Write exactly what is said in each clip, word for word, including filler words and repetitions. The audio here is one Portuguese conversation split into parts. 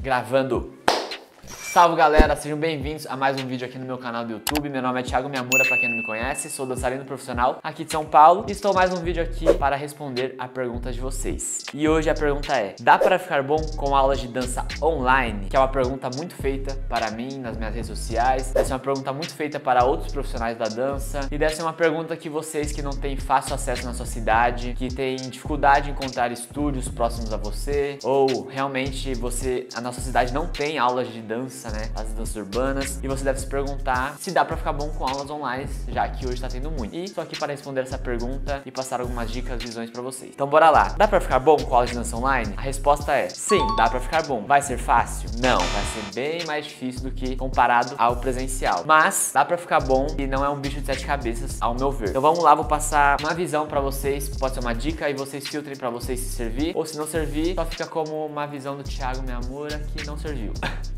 Gravando. Salve galera, sejam bem-vindos a mais um vídeo aqui no meu canal do YouTube. Meu nome é Thiago Miyamura, pra quem não me conhece, sou dançarino profissional aqui de São Paulo e estou mais um vídeo aqui para responder a pergunta de vocês. E hoje a pergunta é: dá para ficar bom com aulas de dança online? Que é uma pergunta muito feita para mim nas minhas redes sociais, deve ser uma pergunta muito feita para outros profissionais da dança e deve ser uma pergunta que vocês que não têm fácil acesso na sua cidade, que têm dificuldade em encontrar estúdios próximos a você, ou realmente você, a nossa cidade não tem aulas de dança, né, as danças urbanas, e você deve se perguntar se dá pra ficar bom com aulas online, já que hoje tá tendo muito. E tô aqui para responder essa pergunta e passar algumas dicas, visões pra vocês. Então bora lá. Dá pra ficar bom com aulas de dança online? A resposta é sim, dá pra ficar bom. Vai ser fácil? Não, vai ser bem mais difícil do que comparado ao presencial. Mas dá pra ficar bom e não é um bicho de sete cabeças, ao meu ver. Então vamos lá, vou passar uma visão pra vocês, pode ser uma dica e vocês filtrem pra vocês se servir, ou se não servir, só fica como uma visão do Thiago Miyamura que não serviu.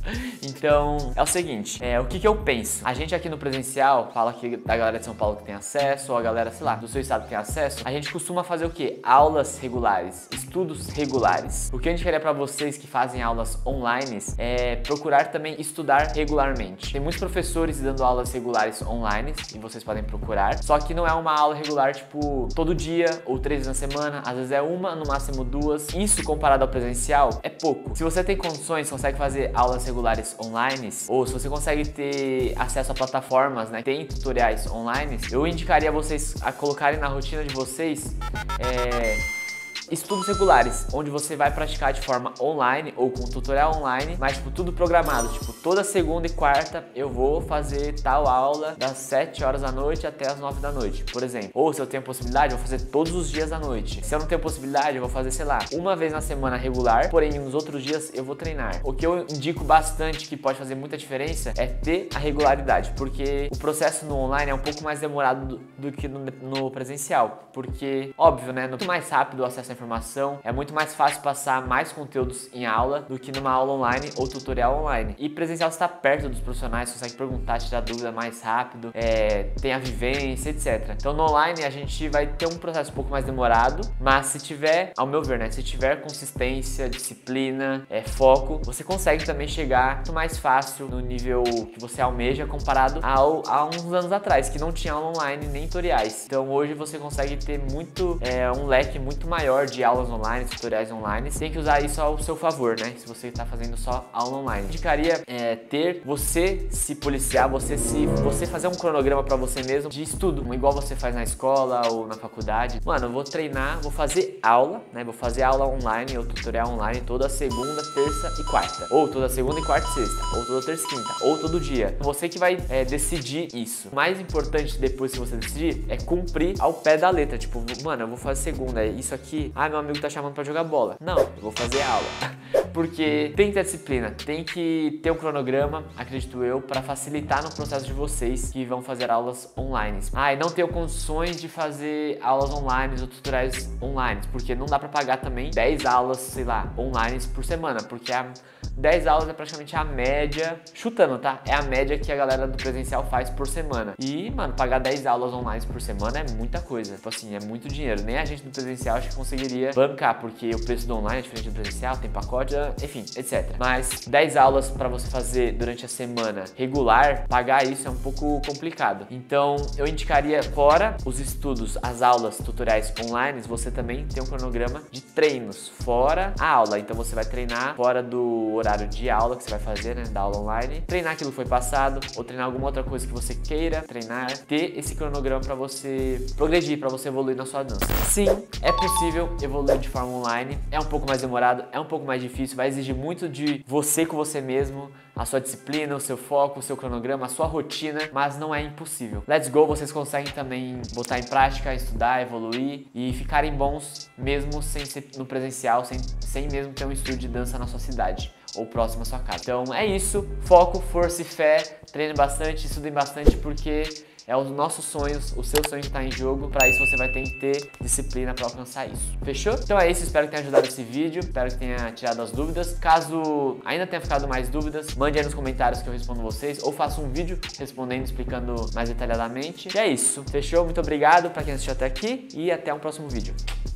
Então, é o seguinte, é, o que que eu penso? A gente aqui no presencial, fala aqui da galera de São Paulo que tem acesso, ou a galera, sei lá, do seu estado que tem acesso, a gente costuma fazer o quê? Aulas regulares, estudos regulares. O que eu indicaria pra vocês que fazem aulas online é procurar também estudar regularmente. Tem muitos professores dando aulas regulares online, e vocês podem procurar, só que não é uma aula regular, tipo, todo dia, ou três vezes na semana, às vezes é uma, no máximo duas. Isso, comparado ao presencial, é pouco. Se você tem condições, consegue fazer aulas regulares online, ou se você consegue ter acesso a plataformas, né, tem tutoriais online, eu indicaria vocês a colocarem na rotina de vocês é... estudos regulares, onde você vai praticar de forma online ou com tutorial online, mas tipo tudo programado, tipo toda segunda e quarta eu vou fazer tal aula das sete horas da noite até as nove da noite, por exemplo. Ou se eu tenho possibilidade, eu vou fazer todos os dias da noite. Se eu não tenho possibilidade, eu vou fazer, sei lá, uma vez na semana regular, porém nos outros dias eu vou treinar. O que eu indico bastante, que pode fazer muita diferença, é ter a regularidade, porque o processo no online é um pouco mais demorado do, do que no, no presencial, porque, óbvio, né, muito mais rápido o acesso à informação, é muito mais fácil passar mais conteúdos em aula do que numa aula online ou tutorial online. E presencial está perto dos profissionais, consegue perguntar, tirar dúvida mais rápido, é, tem a vivência, etcétera. Então no online a gente vai ter um processo um pouco mais demorado, mas se tiver, ao meu ver, né, se tiver consistência, disciplina, é, foco, você consegue também chegar muito mais fácil no nível que você almeja comparado ao, a uns anos atrás, que não tinha aula online nem tutoriais. Então hoje você consegue ter muito, é, um leque muito maior de aulas online, tutoriais online. Tem que usar isso ao seu favor, né? Se você está fazendo só aula online. Eu indicaria é, ter você se policiar, você se você fazer um cronograma para você mesmo de estudo, igual você faz na escola ou na faculdade. Mano, eu vou treinar, vou fazer aula, né? Vou fazer aula online ou tutorial online toda segunda, terça e quarta. Ou toda segunda e quarta e sexta. Ou toda terça e quinta. Ou todo dia. Você que vai é, decidir isso. O mais importante depois que você decidir é cumprir ao pé da letra. Tipo, mano, eu vou fazer segunda, isso aqui. Ah, meu amigo tá chamando pra jogar bola. Não, eu vou fazer aula. Porque tem que ter disciplina, tem que ter um cronograma, acredito eu, para facilitar no processo de vocês que vão fazer aulas online. Ah, e não tenho condições de fazer aulas online ou tutoriais online, porque não dá para pagar também dez aulas, sei lá, online por semana, porque a dez aulas é praticamente a média, chutando, tá? É a média que a galera do presencial faz por semana. E, mano, pagar dez aulas online por semana é muita coisa. Tipo assim, é muito dinheiro. Nem a gente do presencial acho que conseguiria bancar, porque o preço do online é diferente do presencial, tem pacote, enfim, etcétera. Mas dez aulas para você fazer durante a semana regular, pagar isso é um pouco complicado. Então, eu indicaria, fora os estudos, as aulas, tutoriais online, você também tem um cronograma de treinos, fora a aula. Então, você vai treinar fora do horário de aula que você vai fazer, né, da aula online, treinar aquilo que foi passado, ou treinar alguma outra coisa que você queira treinar, ter esse cronograma para você progredir, para você evoluir na sua dança. Sim, é possível evoluir de forma online, é um pouco mais demorado, é um pouco mais difícil, vai exigir muito de você com você mesmo, a sua disciplina, o seu foco, o seu cronograma, a sua rotina, mas não é impossível. Let's go, vocês conseguem também botar em prática, estudar, evoluir e ficarem bons mesmo sem ser no presencial, sem, sem mesmo ter um estúdio de dança na sua cidade ou próximo à sua casa. Então é isso, foco, força e fé, treine bastante, estudem bastante, porque é os nossos sonhos, o seu sonho que está em jogo. Para isso você vai ter que ter disciplina para alcançar isso. Fechou? Então é isso, espero que tenha ajudado esse vídeo, espero que tenha tirado as dúvidas. Caso ainda tenha ficado mais dúvidas, mande aí nos comentários que eu respondo vocês, ou faça um vídeo respondendo, explicando mais detalhadamente. E é isso, fechou? Muito obrigado para quem assistiu até aqui e até um próximo vídeo.